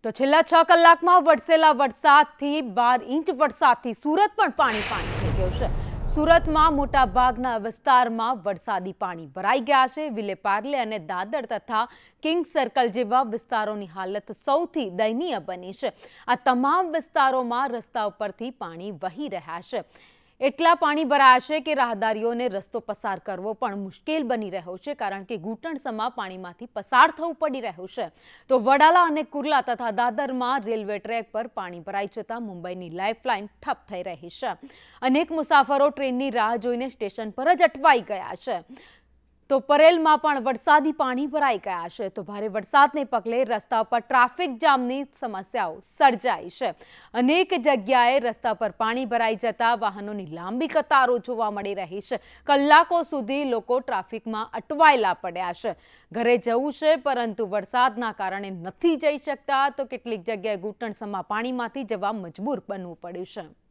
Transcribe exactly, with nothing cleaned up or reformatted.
તો છેલ્લા છ કલાકમાં વરસેલા વરસાદથી બાર ઇંચ વરસાદથી સુરત પણ પાણી પાણી થઈ ગયું છે। સુરતમાં મોટા ભાગના વિસ્તારમાં વરસાદી પાણી ભરાઈ ગયા છે। વિલેપાર્લે અને દાદર તથા કિંગ સર્કલ જેવા વિસ્તારોની હાલત સૌથી દયનીય બની છે। આ તમામ વિસ્તારોમાં રસ્તા ઉપરથી પાણી વહી રહ્યા છે। એટલા પાણી ભરાયા છે કે રાહદારીઓને રસ્તો પસાર કરવો પણ મુશ્કેલ બની રહ્યો છે, કારણ કે ઘૂંટણસમા પાણીમાંથી પસાર થવું પડી રહ્યું છે। તો વડાલા અને કુર્લા તથા દાદરમાં રેલવે ટ્રેક પર પાણી ભરાઈ જતા મુંબઈની લાઇફલાઇન ઠપ થઈ રહી છે। અનેક મુસાફરો ટ્રેનની રાહ જોઈને સ્ટેશન પર જ અટવાઈ ગયા છે। તો પરેલમાં પણ વરસાદી પાણી ભરાઈ ગયા છે। તો ભારે વરસાદને પગલે રસ્તા પર ટ્રાફિક જામની સમસ્યાઓ સર્જાઈ છે। અનેક જગ્યાએ રસ્તા પર પાણી ભરાઈ જતા વાહનોની લાંબી કતારો જોવા મળી રહી છે। કલાકો સુધી લોકો ટ્રાફિકમાં અટવાયેલા પડ્યા છે। ઘરે જવું છે પરંતુ વરસાદના કારણે નથી જઈ શકતા, તો કેટલીક જગ્યાએ ઘૂંટણસમા પાણીમાંથી જવા મજબૂર બનવું પડ્યું છે।